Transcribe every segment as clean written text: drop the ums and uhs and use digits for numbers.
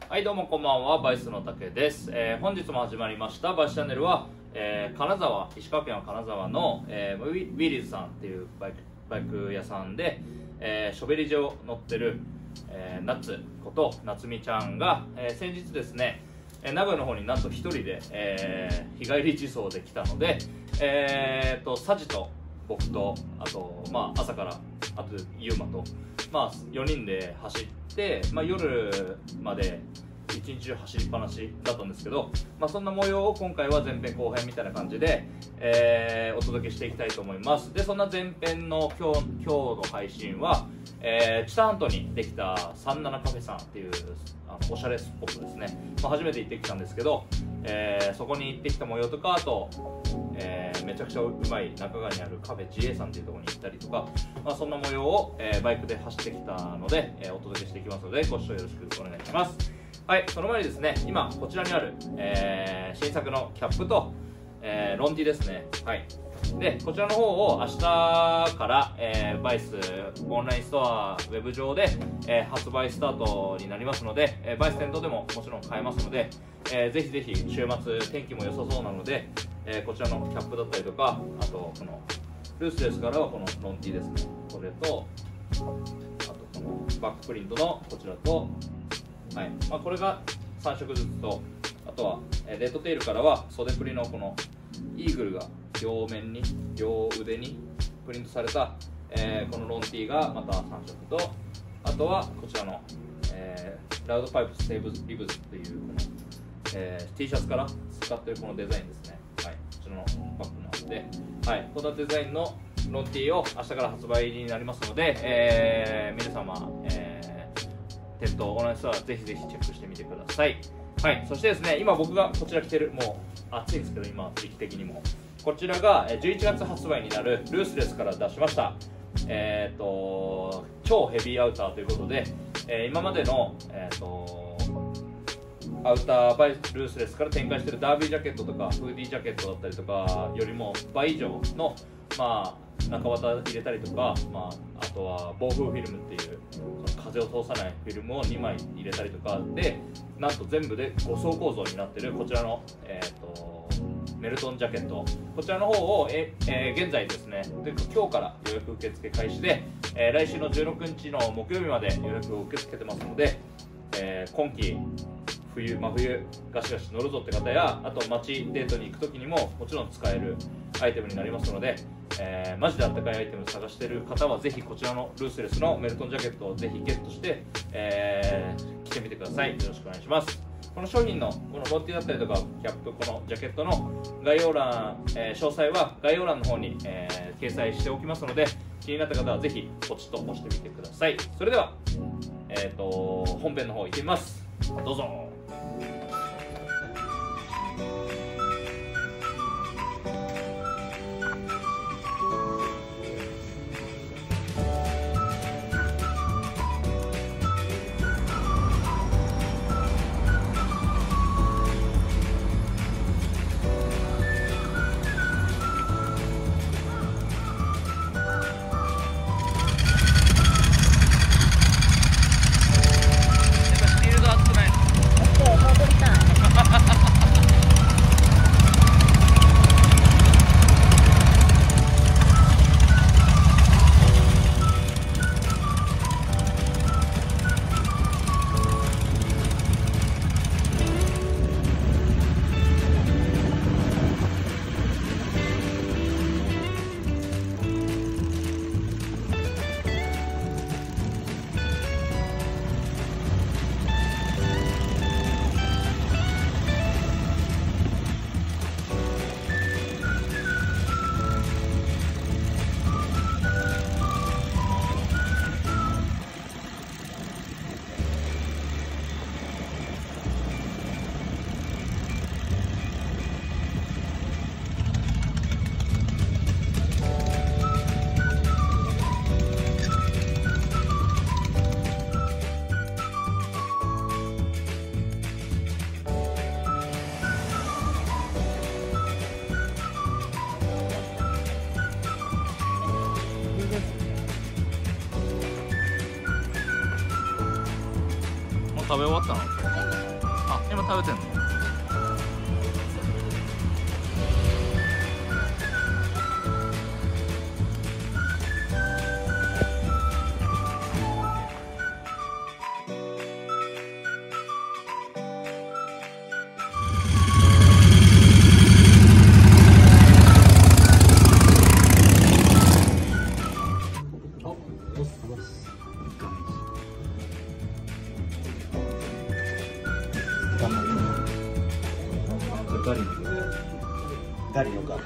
はい、どうもこんばんは、バイスの竹です。本日も始まりましたバイスチャンネルは、金沢、石川県は金沢の、ウィリーズさんっていうバイク屋さんで、ショベリジを乗ってる、ナッツこと夏美ちゃんが、先日ですね、名古屋の方になんと一人で、日帰り自走で来たので、サジと僕とあと、朝からあとユーマと、4人で走って、夜まで一日中走りっぱなしだったんですけど、そんな模様を今回は前編後編みたいな感じで、お届けしていきたいと思います。でそんな前編の今日の配信は、知多半島にできた37カフェさんっていうおしゃれスポットですね、初めて行ってきたんですけど、そこに行ってきた模様とか、あと、めちゃくちゃうまい中川にあるカフェ GA さんっていうところに行ったりとか、そんな模様を、バイクで走ってきたので、お届けしていきますのでご視聴よろしくお願いします。はい、その前にですね、今こちらにある、新作のキャップと、ロンティですね。はい、でこちらの方を明日から、バイスオンラインストアウェブ上で、発売スタートになりますので、バイス店頭でももちろん買えますので、ぜひぜひ週末天気も良さそうなので、こちらのキャップだったりとか、あとこのルースレスからはこのロンティですね、これとあとこのバックプリントのこちらと、はい、これが3色ずつと、あとはレッドテールからは袖プリのこのイーグルが両面に両腕にプリントされた、このロンティーがまた3色と、あとはこちらの、ラウドパイプセーブリブズっていうこの、T シャツから使っているこのデザインですね。はい、こちらのバッグもあって、はい、このデザインのロンティーを明日から発売になりますので、皆様、店頭オンラインストアぜひぜひチェックしてみてください。はい、そしてですね、今僕がこちら着てる、もう暑いんですけど今時期的にも、こちらが11月発売になるルースレスから出しました、超ヘビーアウターということで、今までの、アウターバイルースレスから展開しているダービージャケットとかフーディージャケットだったりとかよりも倍以上の、中綿入れたりとか、あとは防風フィルムっていうその風を通さないフィルムを2枚入れたりとかで、なんと全部で5層構造になっているこちらの、メルトンジャケット、こちらの方を、現在ですね、今日から予約受付開始で、来週の16日の木曜日まで予約を受け付けてますので、今季真冬ガシガシ乗るぞって方や、あと街デートに行く時にももちろん使えるアイテムになりますので、マジであったかいアイテムを探している方はぜひこちらのルースレスのメルトンジャケットをぜひゲットして、着てみてください。よろしくお願いします。この商品のこのロンティだったりとかキャップ、このジャケットの概要欄、詳細は概要欄の方に、掲載しておきますので、気になった方はぜひポチッと押してみてください。それでは、本編の方行ってみます。どうぞ。 食べ終わったの？あ、今食べてんの？ ガリよか。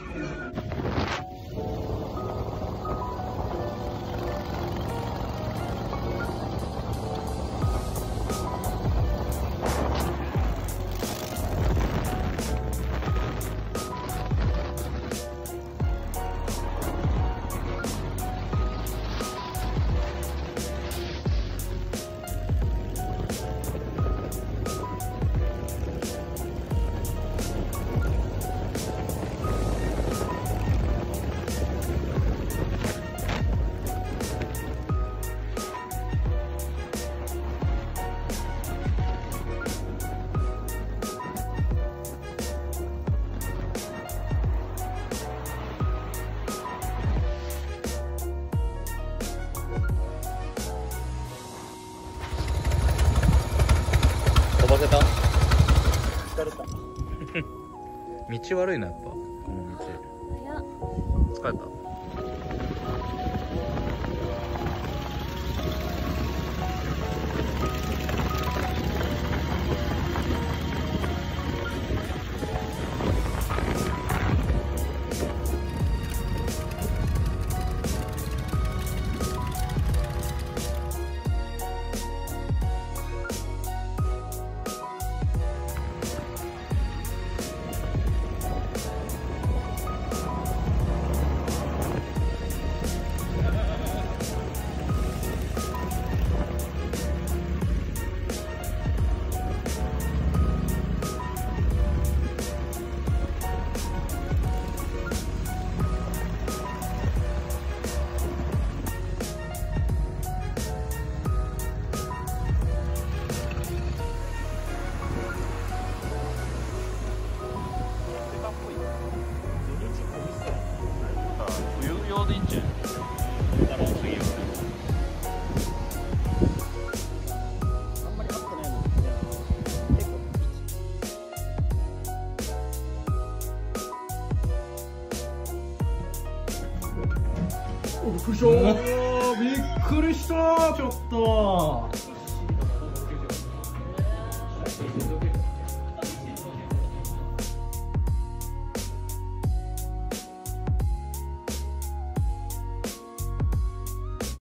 飛ばせた？ 疲れた。 道悪いな、やっぱこの道。疲れた。冬用でいいんじゃない？次は。 あんまり暑くないので、結構。 びっくりしたびっくりしたちょっと